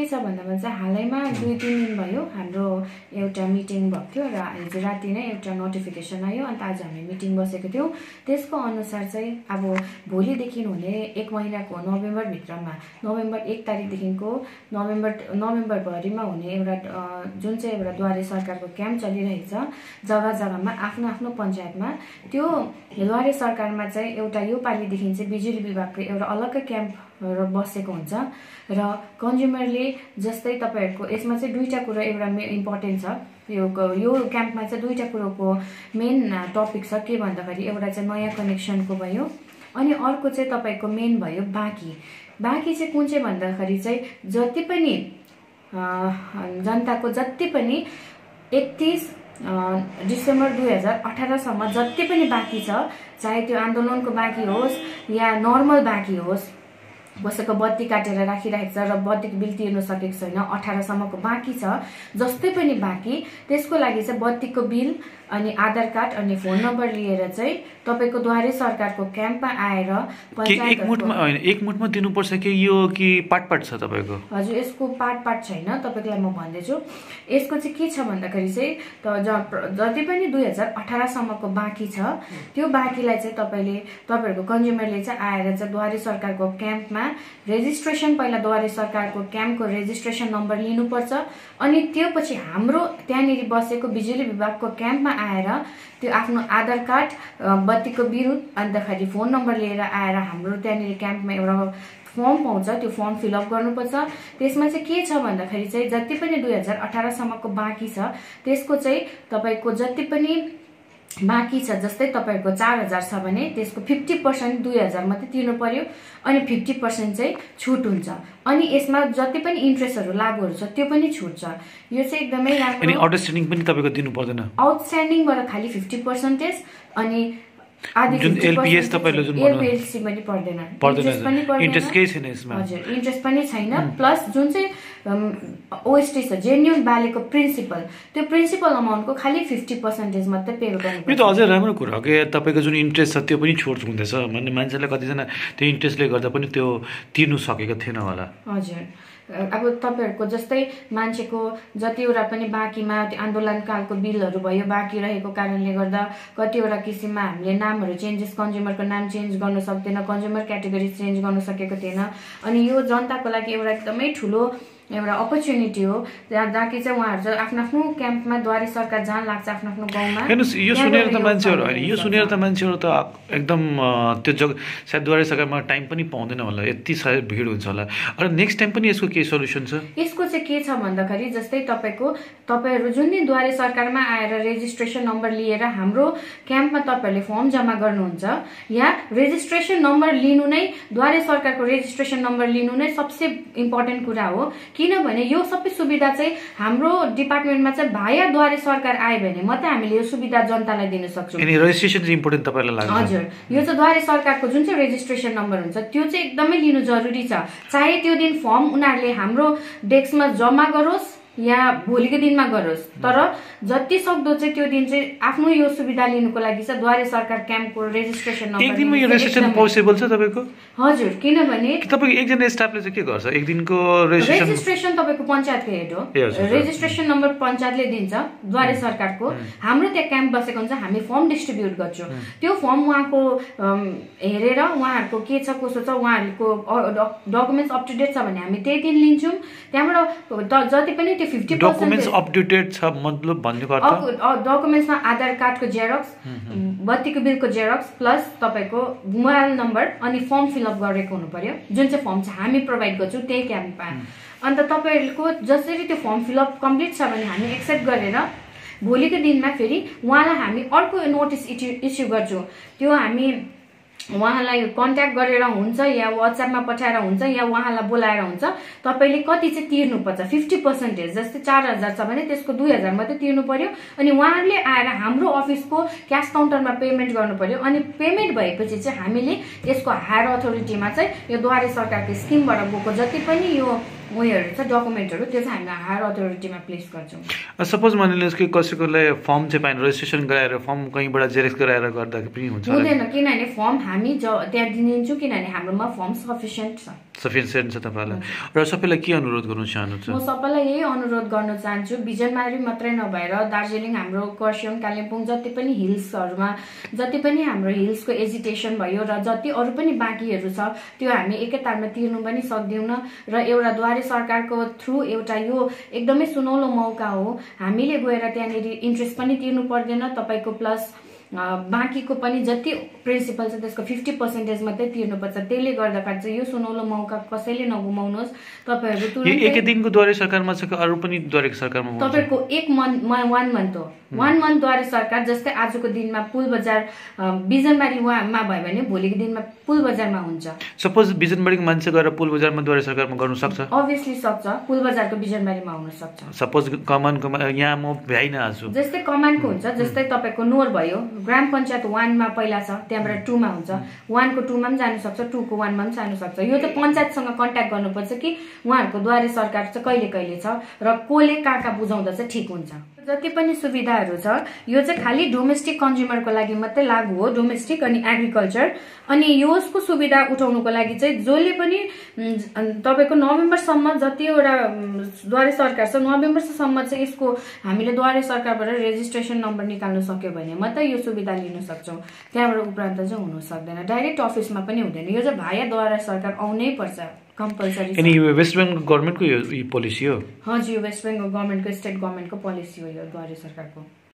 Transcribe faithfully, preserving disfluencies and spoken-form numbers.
के छ भन्दामा चाहिँ हालैमा दुई तीन दिन भयो हाम्रो एउटा मिटिङ भएको थियो र हिजो राति नै एउटा नोटिफिकेसन आयो। अन्त आज हामी मिटिङ बसेको थियौँ। त्यसको अनुसार चाहिँ अब भोलिदेखि हुने एक महिनाको नोभेम्बर भित्रमा नोभेम्बर एक तारिकदेखिको नोभेम्बर नोभेम्बरभरिमा हुने एउटा जुन चाहिँ एउटा द्वारे सरकारको क्याम्प चलिरहेछ जग्गा जग्गामा आफ्नो आफ्नो पञ्चायतमा, त्यो द्वारे सरकारमा चाहिँ एउटा यो पालिदेखि चाहिँ बिजुली विभागको एउटा अलग्गै क्याम्प बसेको हुन्छ र कन्ज्युमरले जस्तै तपाईहरुको यसमा चाहिँ दुईटा कुरा एउटा इम्पोर्टेन्ट छ। यो यो क्याम्पमा चाहिँ दुईटा कुरोको मेन टपिक छ। के भन्दाखेरि एउटा चाहिँ नयाँ कनेक्सनको भयो अनि अर्को चाहिँ तपाईको मेन भयो बाँकी। बाँकी चाहिँ कुन चाहिँ भन्दाखेरि चाहिँ जति पनि जनताको जति पनि एकतीस डिसेम्बर दुई हजार अठारसम्म जति पनि बाँकी छ, चाहे त्यो आन्दोलनको बाँकी होस् या नर्मल बाँकी होस्, कसैको बत्ती काटेर राखिरहेको छ र बत्तीको बिल तिर्न सकेको छैन, अठारसम्मको बाँकी छ, जस्तै पनि बाँकी त्यसको लागि चाहिँ बत्तीको बिल अनि आधार कार्ड अनि फोन नम्बर लिएर चाहिँ तपाईको द्वारे सरकारको क्याम्पमा आएर पञ्चायत एक मुठमा हैन एक मुठमा दिनुपर्छ कि यो कि पार्ट पार्ट छ तपाईको? हजुर, यसको पार्ट पार्ट छैन। तपाईलाई म भन्दैछु यसको चाहिँ के छ भन्दाखेरि चाहिँ त जति पनि दुई हजार अठारसम्मको बाँकी छ त्यो बाँकीलाई चाहिँ तपाईले तपाईहरुको कन्ज्युमरले चाहिँ आएर चाहिँ द्वारे सरकारको क्याम्पमा रेजिस्ट्रेसन, पहिला द्वारे सरकारको क्याम्पको रेजिस्ट्रेसन नम्बर लिनुपर्छ अनि त्यो पछि हाम्रो त्यहाँनिर बसेको बिजुली विभागको क्याम्पमा आएर त्यो आफ्नो आधार कार्ड, बत्तीको बिल अन्तखेरि फोन नम्बर लिएर आएर हाम्रो त्यहाँनिर क्याम्पमा एउटा फर्म पाउँछ, त्यो फर्म फिलअप गर्नुपर्छ। त्यसमा चाहिँ के छ भन्दाखेरि चाहिँ जति पनि दुई हजार अठारसम्मको बाँकी छ त्यसको चाहिँ तपाईको जति पनि बाँकी छ, जस्तै तपाईको चार हजार छ भने त्यसको फिफ्टी पर्सेंट दुई हजार मात्रै तिर्नु पर्यो अनि फिफ्टी पर्सेंट चाहिँ छुट हुन्छ। अनि यसमा जति पनि इन्ट्रेस्टहरू लागुहरू छ त्यो पनि छुट छ। यो चाहिँ एकदमै राम्रो। अनि आउटस्ट्यान्डिङ पनि तपाईको दिनु पर्दैन? आउटस्ट्यान्डिङबाट खाली फिफ्टी पर्सेन्टेज अनि आदि जुन एलपीएस तपाईले जुन भन्नु एलपीएस पनि पर्दैन, इन्ट्रेस्ट पनि पर्दैन, इन्ट्रेस्ट केही छैन यसमा। हजुर, इन्ट्रेस्ट पनि छैन। प्लस जुन चाहिँ ओएसटी छ जेन्युन भ्यालुको प्रिन्सिपल, त्यो प्रिन्सिपल अमाउन्टको खाली फिफ्टी पर्सेन्टेज मात्रै पे गर्नुपर्छ। यो त अझै राम्रो कुरा हो कि तपाईको जुन इन्ट्रेस्ट छ त्यो पनि छुट हुँदैछ। माने मान्छेले कतिजना त्यो इन्ट्रेस्टले गर्दा पनि त्यो तिर्नु सकेको थिएन होला। हजुर, अब तपाईहरुको जस्तै मान्छेको जतिवटा पनि बाँकीमा त्यो आन्दोलनकालको बिलहरू भयो बाँकी रहेको कारणले गर्दा कतिवटा किसिममा हामीले नामहरू चेन्जेस, कन्ज्युमरको नाम चेन्ज गर्न सक्दैन, कन्ज्युमर क्याटेगोरी चेन्ज गर्न सकेको थिएन। अनि यो जनताको लागि एउटा एकदमै ठुलो एउटा अपर्च्युनिटी हो जहाँ कि चाहिँ उहाँहरू चाहिँ आफ्नो आफ्नो क्याम्पमा द्वारे सरकार जहाँ लाग्छ आफ्नो आफ्नो गाउँमा। हेर्नुस्, यो सुनेर त मान्छेहरू होइन, यो सुनेर त मान्छेहरू त एकदम त्यो जग सायद द्वारे सरकारमा टाइम पनि पाउँदैन होला, यति साह्रो भिड हुन्छ होला। अनि नेक्स्ट टाइम पनि यसको के सल्युसन छ? यसको चाहिँ के छ भन्दाखेरि जस्तै तपाईको तपाईहरु जुन दिन द्वारे सरकारमा आएर रेजिस्ट्रेसन नम्बर लिएर हाम्रो क्याम्पमा तपाईहरुले फर्म जम्मा गर्नुहुन्छ या रेजिस्ट्रेसन नम्बर लिनु नै द्वारे सरकारको रेजिस्ट्रेसन नम्बर लिनु नै सबसे इम्पोर्टेन्ट कुरा हो। किनभने यो सबै सुविधा चाहिँ हाम्रो डिपार्टमेन्टमा चाहिँ भाया द्वारे सरकार आयो भने मात्रै हामीले यो सुविधा जनतालाई दिन सक्छौं। अनि रेजिस्ट्रेसन चाहिँ इम्पोर्टेन्ट तपाईलाई लाग्छ? हजुर, यो चाहिँ द्वारे सरकारको जुन चाहिँ रेजिस्ट्रेसन नम्बर हुन्छ त्यो चाहिँ एकदमै लिनु जरुरी छ। चाहे त्यो दिन फर्म उनीहरूले हाम्रो डेस्कमा जम्मा गरोस् या भोलिको दिनमा गरोस्, तर जति सक्दो चाहिँ त्यो दिन चाहिँ आफ्नो यो सुविधा लिनुको लागि चाहिँ द्वारे सरकार क्याम्पको रेजिस्ट्रेसन नम्बर। एक दिनमा यो रेजिस्ट्रेसन पोसिबल छ तपाईको? हजुर, किनभने तपाईको एकजना स्टाफले चाहिँ के गर्छ? एक दिनको रेजिस्ट्रेसन रेजिस्ट्रेसन तपाईको पञ्चायतको हेड हो, रेजिस्ट्रेसन नम्बर पञ्चायतले दिन्छ द्वारे सरकारको। हाम्रो त्यहाँ क्याम्प बसेको हुन्छ, हामी फर्म डिस्ट्रिब्युट गर्छौं। त्यो फर्म उहाँको हेरेर उहाँहरुको के छ कसो छ उहाँहरुको डकुमेन्ट्स अप टु डेट छ भने हामी त्यही दिन लिन्छौं। त्यहाँबाट जति पनि फिफ्टी डकुमेन्ट्स अपडेटेड छ मतलब भन्नुको अर्थ डकुमेन्ट्समा आधार कार्डको जेरक्स, बत्तीको बिलको जेरक्स प्लस तपाईको मोबाइल नम्बर अनि फर्म फिलअप गरेको हुनु पर्यो। जुन चाहिँ फर्म चाहिँ हामी प्रोभाइड गर्छौं त्यही क्याम्पमा। अन्त तपाईहरुको जसरी त्यो फर्म फिलअप कम्प्लिट छ भने हामी एक्सेप्ट गरेर भोलिको दिनमा फेरि उहाँलाई हामी अर्को नोटिस इस्यु गर्छौं। त्यो हामी उहाँलाई कन्ट्याक्ट गरेर हुन्छ या व्हाट्सएपमा पठाएर हुन्छ या उहाँलाई बोलाएर हुन्छ। तपाईले कति चाहिँ तिर्नुपर्छ, फिफ्टी पर्सेन्टेज जस्तै चार हजार छ भने त्यसको दुई हजार मात्रै तिर्नु पर्यो अनि उहाँहरूले आएर हाम्रो अफिसको क्यास काउन्टरमा पेमेन्ट गर्नु पर्यो। अनि पेमेन्ट भएपछि चाहिँ हामीले यसको हायर अथोरिटीमा चाहिँ यो द्वारे सरकारको स्किमबाट गएको जति पनि यो उयोहरू छ डकुमेन्टहरू त्यो चाहिँ हामी हायर अथोरिटीमा प्लेस गर्छौं। सपोज मानिलिनुहोस् कि कसैकोलाई फर्म चाहिँ पाइन रेजिस्ट्रेसन गराएर फर्म कहीँबाट जेरेक्स गराएर गर्दा पनि हुन्छ? हुँदैन, किनभने फर्म हामी त्यहाँ दिन्छौँ किनभने हाम्रोमा फर्म सफिसिएन्ट छ। सफिसियन्ट छ तपाईँलाई। र सबैलाई के अनुरोध गर्नु चाहनुहुन्छ? म सबैलाई यही अनुरोध गर्न चाहन्छु, बिजनबारी मात्रै नभएर दार्जिलिङ, हाम्रो खरसाङ, कालिम्पोङ जति पनि हिल्सहरूमा जति पनि हाम्रो हिल्सको एजिटेसन भयो र जति अरू पनि बाँकीहरू छ त्यो हामी एकैतालमा तिर्नु पनि सक्दैनौँ र एउटा द्वारे सरकारको थ्रु एउटा यो एकदमै सुनौलो मौका हो। हामीले गएर त्यहाँनिर इन्ट्रेस्ट पनि तिर्नु पर्दैन तपाईँको, प्लस बाँकीको पनि जति प्रिन्सिपल छ त्यसको फिफ्टी पर्सेन्टेज मात्रै तिर्नुपर्छ। त्यसले गर्दाखेरि चाहिँ यो सुनौलो मौका कसैले नगुमाउनुहोस्। तपाईँहरू तुरन्तै एकै दिनको द्वारे सरकारमा छ कि अरू पनि द्वारे सरकारमा? तपाईँको एक मन्थ वान मन्थ हो, वान मन्थ द्वारे सरकार। जस्तै आजको दिनमा पुल बजार बिजनबारीमा भयो भने भोलिको दिनमा पुल बजारमा हुन्छ। सपोज बिजनबारीको मान्छे गएर पुल बजारमा द्वारे सरकारमा गर्नु सक्छ? अभियसली सक्छ, पुल बजारको बिजनबारीमा हुन सक्छ। सपोज कमानको यहाँ म भ्याइन आछु, जस्तै कमानको हुन्छ, जस्तै तपाईँको नोर भयो, ग्राम पञ्चायत वानमा पहिला छ, त्यहाँबाट टूमा हुन्छ, वानको टूमा पनि जानु सक्छ, टूको वानमा पनि जानु सक्छ। यो त पञ्चायतसँग कन्ट्याक्ट गर्नुपर्छ कि उहाँहरूको द्वारे सरकार चाहिँ कहिले कहिले छ र कसले कहाँ कहाँ बुझाउँदा चाहिँ ठिक हुन्छ। जति पनि सुविधाहरू छ यो चाहिँ खालि डोमेस्टिक कन्ज्युमरको लागि मात्रै लागू हो, डोमेस्टिक अनि एग्रिकल्चर। अनि यसको सुविधा उठाउनुको लागि चाहिँ जसले पनि तपाईँको नोभेम्बरसम्म जतिवटा द्वारे सरकार छ नोभेम्बरसम्म चाहिँ यसको हामीले द्वारे सरकारबाट रेजिस्ट्रेसन नम्बर निकाल्न सक्यो भने मात्रै यो सुविधा लिन सक्छौँ। त्यहाँबाट उपरान्त चाहिँ हुन सक्दैन, डाइरेक्ट अफिसमा पनि हुँदैन। यो चाहिँ भाया द्वारा सरकार आउनै पर्छ, कम्पलसरी। अनि यो वेस्ट बेङ्गल गभर्मेन्टको यो पोलिसी हो? हजुर, यो वेस्ट बेङ्गल गभर्मेन्टको, स्टेट गभर्मेन्टको पोलिसी हो यो द्वारे सरकारको।